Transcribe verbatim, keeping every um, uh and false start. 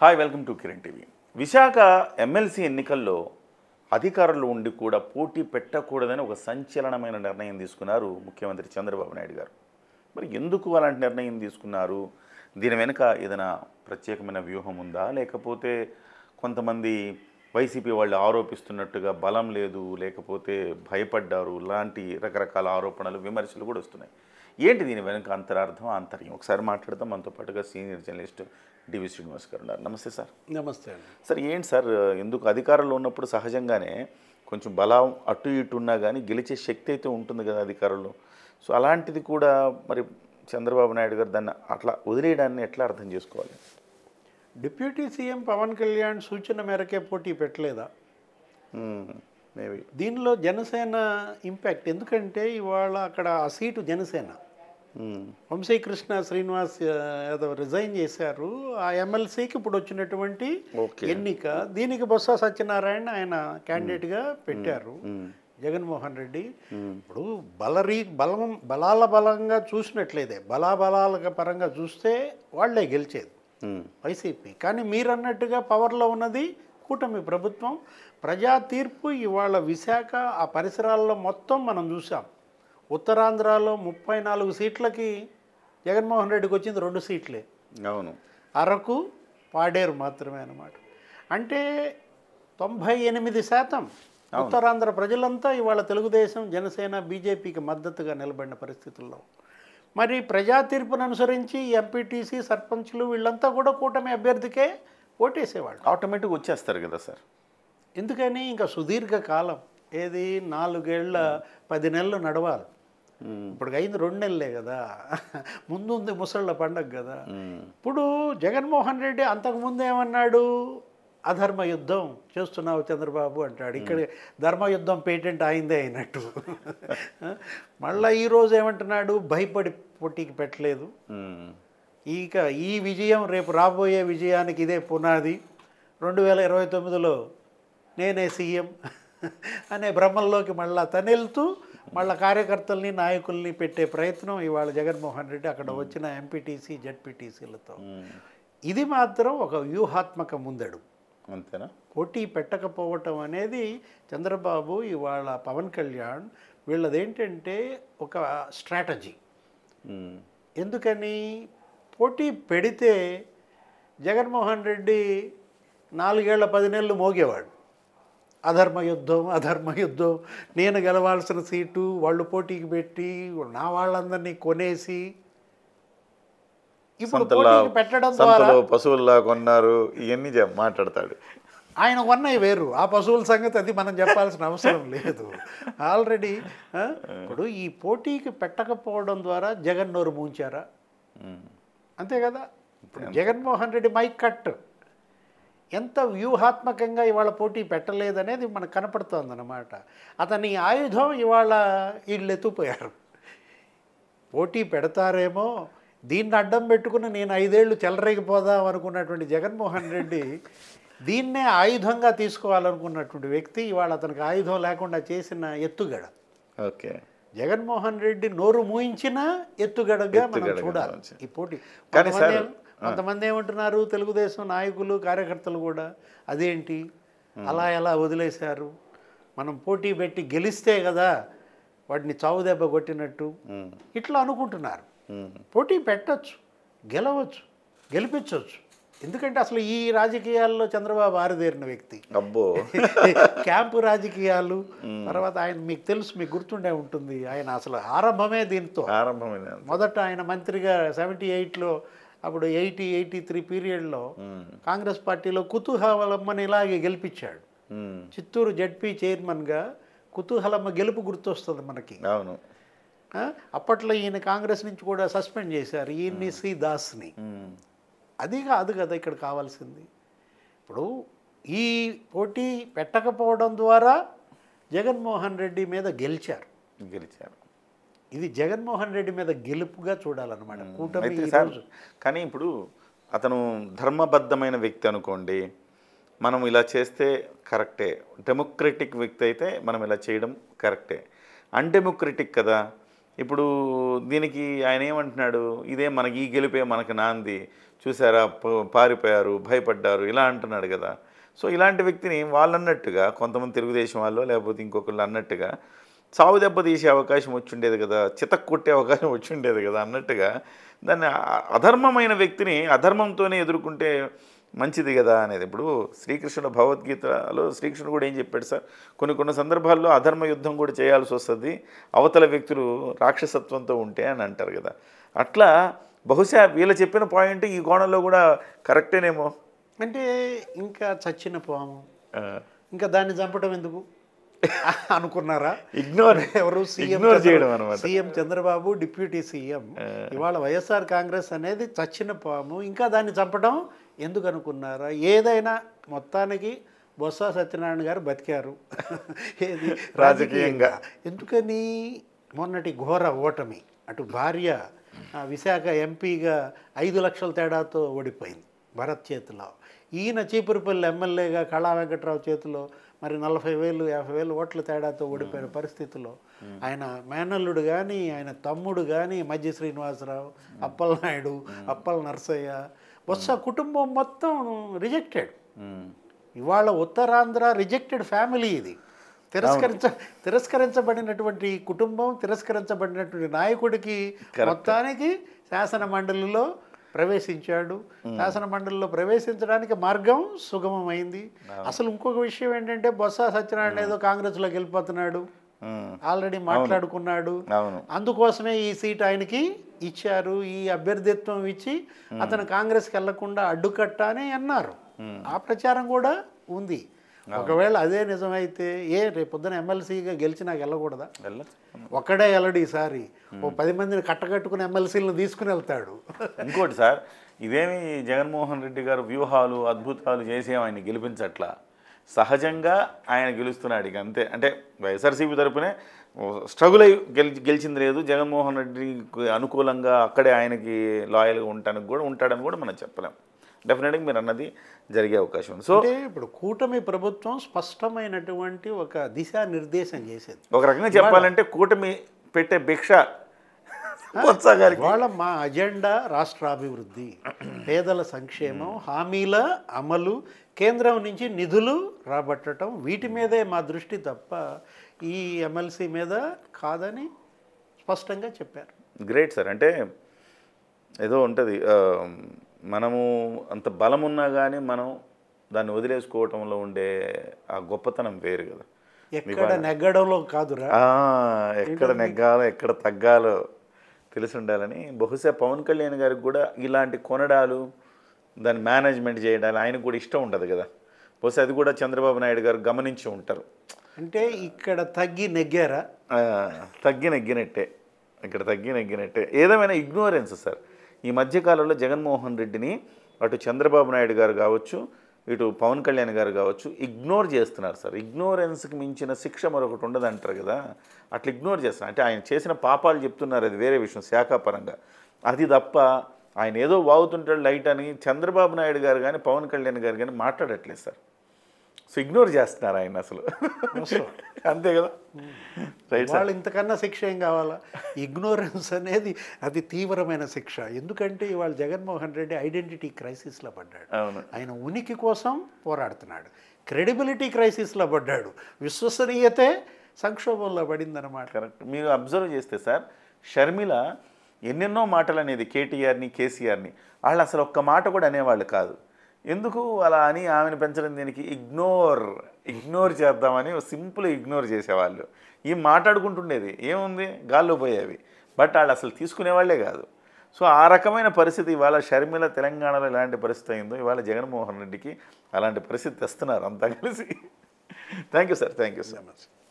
Hi welcome to Kiran TV. Visakha MLC ఎన్నికల్లో అధికారులు ఉండి కూడా పోటీ పెట్టకూడదని ఒక సంచలనమైన నిర్ణయం తీసుకున్నారు ముఖ్యమంత్రి చంద్రబాబు నాయుడు గారు. మరి ఎందుకు అలాంటి నిర్ణయం తీసుకున్నారు? దీని వెనుక ఏదైనా ప్రత్యేకమైన వ్యూహం ఉందా, లేకపోతే కొంతమంది వైసీపీ వాళ్ళు ఆరోపిస్తున్నట్టుగా బలం లేదు, లేకపోతే భయపడ్డారు, లాంటి రకరకాల ఆరోపణలు విమర్శలు కూడా వస్తున్నాయి. ఏంటి దీని వెనుక అంతరార్థం, ఆంతర్యం? ఒకసారి మాట్లాడదాం. మనతో పాటుగా సీనియర్ జర్నలిస్ట్ డివి శ్రీనివాస్ గారు ఉన్నారు. నమస్తే సార్. నమస్తే అండి. సార్, ఏంటి సార్, ఎందుకు అధికారంలో ఉన్నప్పుడు సహజంగానే కొంచెం బలం అటు ఇటు ఉన్నా కానీ గెలిచే శక్తి అయితే ఉంటుంది కదా అధికారులు. సో అలాంటిది కూడా మరి చంద్రబాబు నాయుడు గారు దాన్ని అట్లా వదిలేయడాన్ని ఎట్లా అర్థం చేసుకోవాలి? డిప్యూటీ సీఎం పవన్ కళ్యాణ్ సూచన మేరకే పోటీ పెట్టలేదా? మేబీ దీనిలో జనసేన ఇంపాక్ట్. ఎందుకంటే ఇవాళ అక్కడ ఆ సీటు జనసేన, వంశీకృష్ణ శ్రీనివాస్ యాదవ్ రిజైన్ చేశారు. ఆ ఎమ్మెల్సీకి ఇప్పుడు వచ్చినటువంటి ఎన్నిక, దీనికి బొత్స సత్యనారాయణ ఆయన క్యాండిడేట్గా పెట్టారు. జగన్మోహన్ రెడ్డి ఇప్పుడు బలరీ బలం బలాల బలంగా చూసినట్లేదే, బలాబలాల పరంగా చూస్తే వాళ్లే గెలిచేది వైసీపీ. కానీ మీరన్నట్టుగా పవర్లో ఉన్నది కూటమి ప్రభుత్వం. ప్రజా తీర్పు ఇవాళ విశాఖ ఆ పరిసరాల్లో మొత్తం మనం చూసాం. ఉత్తరాంధ్రలో ముప్పై నాలుగు సీట్లకి జగన్మోహన్ రెడ్డికి వచ్చింది రెండు సీట్లే. అవును, అరకు పాడేరు మాత్రమే అన్నమాట. అంటే తొంభై ఎనిమిది శాతం ఉత్తరాంధ్ర ప్రజలంతా ఇవాళ తెలుగుదేశం, జనసేన, బీజేపీకి మద్దతుగా నిలబడిన పరిస్థితుల్లో మరి ప్రజా తీర్పును అనుసరించి ఎంపీటీసీ, సర్పంచ్లు వీళ్ళంతా కూడా కూటమి అభ్యర్థికే ఓటేసేవాళ్ళు. ఆటోమేటిక్గా వచ్చేస్తారు కదా సార్. ఎందుకని ఇంకా సుదీర్ఘ కాలం, ఏది నాలుగేళ్ల పది నెలలు నడవాలి. ఇప్పుడు అయింది రెండు నెలలే కదా, ముందుంది ముసళ్ళ పండగ కదా. ఇప్పుడు జగన్మోహన్ రెడ్డి అంతకుముందు ఏమన్నాడు? అధర్మ యుద్ధం చేస్తున్నావు చంద్రబాబు అంటాడు. ఇక్కడ ధర్మయుద్ధం పేటెంట్ అయిందే అయినట్టు. మళ్ళీ ఈరోజు ఏమంటున్నాడు? భయపడి పోటీకి పెట్టలేదు. ఇక ఈ విజయం రేపు రాబోయే విజయానికి ఇదే పునాది. రెండు వేల ఇరవై తొమ్మిదిలో నేనే సీఎం అనే భ్రమంలోకి మళ్ళా తనెళ్తూ మళ్ళీ కార్యకర్తల్ని, నాయకుల్ని పెట్టే ప్రయత్నం ఇవాళ జగన్మోహన్ రెడ్డి అక్కడ వచ్చిన ఎంపీటీసీ, జెడ్పీటీసీలతో. ఇది మాత్రం ఒక వ్యూహాత్మక ముందడు. అంతేనా? పోటీ పెట్టకపోవటం అనేది చంద్రబాబు, ఇవాళ పవన్ కళ్యాణ్ వీళ్ళదేంటంటే ఒక స్ట్రాటజీ. ఎందుకని? పోటీ పెడితే జగన్మోహన్ రెడ్డి నాలుగేళ్ల పది నెలలు మోగేవాడు. అధర్మ యుద్ధం, అధర్మ యుద్ధం, నేను గెలవాల్సిన సీటు వాళ్ళు పోటీకి పెట్టి నా వాళ్ళందరినీ కొనేసి ఇప్పుడు పోటీకి పెట్టడం ద్వారా పశువుల్లా కొన్నారు ఇవన్నీ మాట్లాడతాడు. ఆయన కొన్నవి వేరు, ఆ పశువుల సంగతి అది మనం చెప్పాల్సిన అవసరం లేదు. ఆల్రెడీ ఇప్పుడు ఈ పోటీకి పెట్టకపోవడం ద్వారా జగన్ నోరు మూంచారా? అంతే కదా. ఇప్పుడు జగన్మోహన్ రెడ్డి మైక్ కట్ ఎంత వ్యూహాత్మకంగా ఇవాళ పోటీ పెట్టలేదనేది మనకు కనపడుతోంది అన్నమాట. అతని ఆయుధం ఇవాళ వీళ్ళు ఎత్తుపోయారు. పోటీ పెడతారేమో, దీన్ని అడ్డం పెట్టుకుని నేను ఐదేళ్లు చెలరేగిపోదాం అనుకున్నటువంటి జగన్మోహన్ రెడ్డి దీన్నే ఆయుధంగా తీసుకోవాలనుకున్నటువంటి వ్యక్తి ఇవాళ అతనికి ఆయుధం లేకుండా చేసిన ఎత్తుగడ. ఓకే, జగన్మోహన్ రెడ్డి నోరు మూయించిన ఎత్తుగడగా మనం చూడాలి ఈ పోటీ. కొంతమంది ఏమంటున్నారు, తెలుగుదేశం నాయకులు, కార్యకర్తలు కూడా, అదేంటి అలా ఎలా వదిలేశారు, మనం పోటీ పెట్టి గెలిస్తే కదా వాటిని చావు దెబ్బ కొట్టినట్టు ఇట్లా అనుకుంటున్నారు. పోటీ పెట్టచ్చు, గెలవచ్చు, గెలిపించవచ్చు. ఎందుకంటే అసలు ఈ రాజకీయాల్లో చంద్రబాబు ఆరిదేరిన వ్యక్తి. అబ్బో, క్యాంపు రాజకీయాలు తర్వాత ఆయన మీకు తెలుసు, మీకు గుర్తుండే ఉంటుంది, ఆయన అసలు ఆరంభమే దీంతో. ఆరంభమే మొదట ఆయన మంత్రిగా సెవెంటీ ఎయిట్లో అప్పుడు ఎయిటీ ఎయిటీ త్రీ పీరియడ్లో కాంగ్రెస్ పార్టీలో కుతూహలమ్మని ఇలాగే గెలిపించాడు. చిత్తూరు జడ్పీ చైర్మన్గా కుతూహలమ్మ గెలుపు గుర్తొస్తుంది మనకి. అవును, అప్పట్లో ఈయన కాంగ్రెస్ నుంచి కూడా సస్పెండ్ చేశారు, ఈయన్ని సి దాస్ని. అది కాదు కదా ఇక్కడ కావాల్సింది. ఇప్పుడు ఈ పోటీ పెట్టకపోవడం ద్వారా జగన్మోహన్ రెడ్డి మీద గెలిచారు గెలిచారు ఇది జగన్మోహన్ రెడ్డి మీద గెలుపుగా చూడాలన్నమాట కూటమి. కానీ ఇప్పుడు అతను ధర్మబద్ధమైన వ్యక్తి అనుకోండి, మనం ఇలా చేస్తే కరెక్టే. డెమోక్రటిక్ వ్యక్తి అయితే మనం ఇలా చేయడం కరెక్టే. అన్డెమోక్రటిక్ కదా. ఇప్పుడు దీనికి ఆయన ఏమంటున్నాడు, ఇదే మనకి ఈ గెలిపే మనకు నాంది, చూసారా ప- పారిపోయారు, భయపడ్డారు ఇలా అంటున్నాడు కదా. సో ఇలాంటి వ్యక్తిని వాళ్ళు అన్నట్టుగా కొంతమంది తెలుగుదేశం వాళ్ళు లేకపోతే ఇంకొకళ్ళు అన్నట్టుగా చావు దెబ్బ తీసే అవకాశం వచ్చి ఉండేది కదా, చితక్ కొట్టే అవకాశం వచ్చి ఉండేది కదా అన్నట్టుగా దాన్ని అ- అధర్మమైన వ్యక్తిని అధర్మంతోనే ఎదుర్కొంటే మంచిది కదా అనేది. ఇప్పుడు శ్రీకృష్ణుడు భగవద్గీతలో శ్రీకృష్ణుడు కూడా ఏం చెప్పాడు సార్, కొన్ని కొన్ని సందర్భాల్లో అధర్మ యుద్ధం కూడా చేయాల్సి వస్తుంది అవతల వ్యక్తులు రాక్షసత్వంతో ఉంటే అని అంటారు కదా. అట్లా బహుశా వీళ్ళు చెప్పిన పాయింట్ ఈ కోణంలో కూడా కరెక్టేనేమో. అంటే ఇంకా చచ్చిన పాము ఆ, ఇంకా దాన్ని చంపడం ఎందుకు అనుకున్నారా? ఇగ్నోర్ ఎవరు సీఎం ఇగ్నోర్ చేయడం అనమాట. CM Chandrababu, deputy CM. ఇవాళ వైఎస్ఆర్ కాంగ్రెస్ అనేది చచ్చిన పాము, ఇంకా దాన్ని చంపడం ఎందుకు అనుకున్నారా? ఏదైనా మొత్తానికి బొత్స సత్యనారాయణ గారు బతికారు ఏది రాజకీయంగా. ఎందుకని మొన్నటి ఘోర ఓటమి, అటు భార్య ఆ, విశాఖ ఎంపీగా ఐదు లక్షల తేడాతో ఓడిపోయింది భరత్ చేతిలో, ఈయన చీపురుపల్లి ఎమ్మెల్యేగా కళా వెంకట్రావు చేతిలో మరి నలభై వేలు యాభై వేలు ఓట్ల తేడాతో ఓడిపోయిన పరిస్థితిలో ఆయన మేనల్లుడు కానీ ఆయన తమ్ముడు కానీ మధ్య శ్రీనివాసరావు, అప్పలనాయుడు, అప్పల నరసయ్య, బొత్స కుటుంబం మొత్తం రిజెక్టెడ్. ఇవాళ ఉత్తరాంధ్ర రిజెక్టెడ్ ఫ్యామిలీ ఇది. తిరస్కరించ తిరస్కరించబడినటువంటి కుటుంబం, తిరస్కరించబడినటువంటి నాయకుడికి మొత్తానికి శాసన మండలిలో ప్రవేశించాడు. శాసన మండలిలో ప్రవేశించడానికి మార్గం సుగమమైంది. అసలు ఇంకొక విషయం ఏంటంటే బొత్స సత్యనారాయణ ఏదో కాంగ్రెస్లోకి వెళ్ళిపోతున్నాడు, ఆల్రెడీ మాట్లాడుకున్నాడు. అందుకోసమే ఈ సీట్ ఆయనకి ఇచ్చారు, ఈ అభ్యర్థిత్వం ఇచ్చి అతను కాంగ్రెస్కి వెళ్లకుండా అడ్డుకట్ట అని అన్నారు. ఆ ప్రచారం కూడా ఉంది. ఒకవేళ అదే నిజమైతే ఏ రేపొద్దున ఎమ్మెల్సీగా గెలిచి నాకు వెళ్ళకూడదా? ఒక్కడే వెళ్ళడు ఈసారి, ఓ పది మందిని కట్టకట్టుకుని ఎమ్మెల్సీలను తీసుకుని వెళ్తాడు. ఇంకోటి సార్, ఇదేమి జగన్మోహన్ రెడ్డి గారు వ్యూహాలు అద్భుతాలు చేసి ఆయన్ని గెలిపించట్లా, సహజంగా ఆయన గెలుస్తున్నాడు ఇక అంతే. అంటే వైఎస్ఆర్సీపీ తరపునే స్ట్రగుల్ అయ్యి గెలిచి గెలిచింది లేదు, జగన్మోహన్ రెడ్డికి అనుకూలంగా అక్కడే ఆయనకి లాయల్గా ఉండటానికి కూడా ఉంటాడని కూడా మనం చెప్పలేం. డెఫినెట్గా మీరు అన్నది జరిగే అవకాశం ఉంది. సో అంటే ఇప్పుడు కూటమి ప్రభుత్వం స్పష్టమైనటువంటి ఒక దిశానిర్దేశం చేసేది. ఒక రకంగా చెప్పాలంటే కూటమి పెట్టే భిక్ష వాళ్ళ మా అజెండా రాష్ట్రాభివృద్ధి, పేదల సంక్షేమం, హామీల అమలు, కేంద్రం నుంచి నిధులు రాబట్టడం, వీటి మీదే మా దృష్టి తప్ప ఈ ఎమ్మెల్సీ మీద కాదని స్పష్టంగా చెప్పారు. Great sir. అంటే ఏదో ఉంటుంది, మనము అంత బలం ఉన్నా కానీ మనం దాన్ని వదిలేసుకోవటంలో ఉండే ఆ గొప్పతనం వేరు కదా. ఎక్కడ నెగ్గడంలో కాదురా, ఎక్కడ నెగ్గాలో ఎక్కడ తగ్గాలో తెలిసి ఉండాలని. బహుశా పవన్ కళ్యాణ్ గారికి కూడా ఇలాంటి కొనడాలు, దాన్ని మేనేజ్మెంట్ చేయడాలు ఆయనకు కూడా ఇష్టం ఉంటుంది కదా. బహుశా అది కూడా చంద్రబాబు నాయుడు గారు గమనించి ఉంటారు. అంటే ఇక్కడ తగ్గి నెగ్గారా? తగ్గి నెగ్గినట్టే, ఇక్కడ తగ్గి నెగ్గినట్టే. ఏదేమైనా ఇగ్నోరెన్స్ సార్. ఈ మధ్యకాలంలో జగన్మోహన్ రెడ్డిని అటు చంద్రబాబు నాయుడు గారు కావచ్చు, ఇటు పవన్ కళ్యాణ్ గారు కావచ్చు ఇగ్నోర్ చేస్తున్నారు సార్. ఇగ్నోరెన్స్కి మించిన శిక్ష మరొకటి ఉండదు అంటారు కదా, అట్లా ఇగ్నోర్ చేస్తున్నారు. అంటే ఆయన చేసిన పాపాలు చెప్తున్నారు, అది వేరే విషయం శాఖాపరంగా. అది తప్ప ఆయన ఏదో వాగుతుంటాడు లైట్ అని చంద్రబాబు నాయుడు గారు కానీ పవన్ కళ్యాణ్ గారు కానీ మాట్లాడట్లేదు సార్. సో ఇగ్నోర్ చేస్తున్నారు ఆయన అసలు, అంతే కదా. Right sir. వాళ్ళు ఇంతకన్నా శిక్ష ఏం కావాలా? ఇగ్నోరెన్స్ అనేది అది తీవ్రమైన శిక్ష. ఎందుకంటే ఇవాళ జగన్మోహన్ రెడ్డి ఐడెంటిటీ క్రైసిస్లో పడ్డాడు. ఆయన ఉనికి కోసం పోరాడుతున్నాడు, క్రెడిబిలిటీ క్రైసిస్లో పడ్డాడు, విశ్వసనీయతే సంక్షోభంలో పడిందన్నమాట. కరెక్ట్. మీరు అబ్జర్వ్ చేస్తే సార్, షర్మిల ఎన్నెన్నో మాటలు అనేది కేటీఆర్ని కేసీఆర్ని, వాళ్ళు అసలు ఒక్క మాట కూడా అనేవాళ్ళు కాదు. ఎందుకు అలా అని ఆమెను పెంచడం దీనికి? ఇగ్నోర్ ఇగ్నోర్ చేద్దామని సింపుల్ ఇగ్నోర్ చేసేవాళ్ళు. ఈ మాట్లాడుకుంటుండేది ఏముంది, గాల్లో పోయేవి, బట్ వాళ్ళు అసలు తీసుకునేవాళ్లే కాదు. సో ఆ రకమైన పరిస్థితి ఇవాళ షర్మిల తెలంగాణలో ఎలాంటి పరిస్థితి అయిందో ఇవాళ జగన్మోహన్ రెడ్డికి అలాంటి పరిస్థితి తెస్తున్నారు అంతా కలిసి. Thank you sir, thank you so much.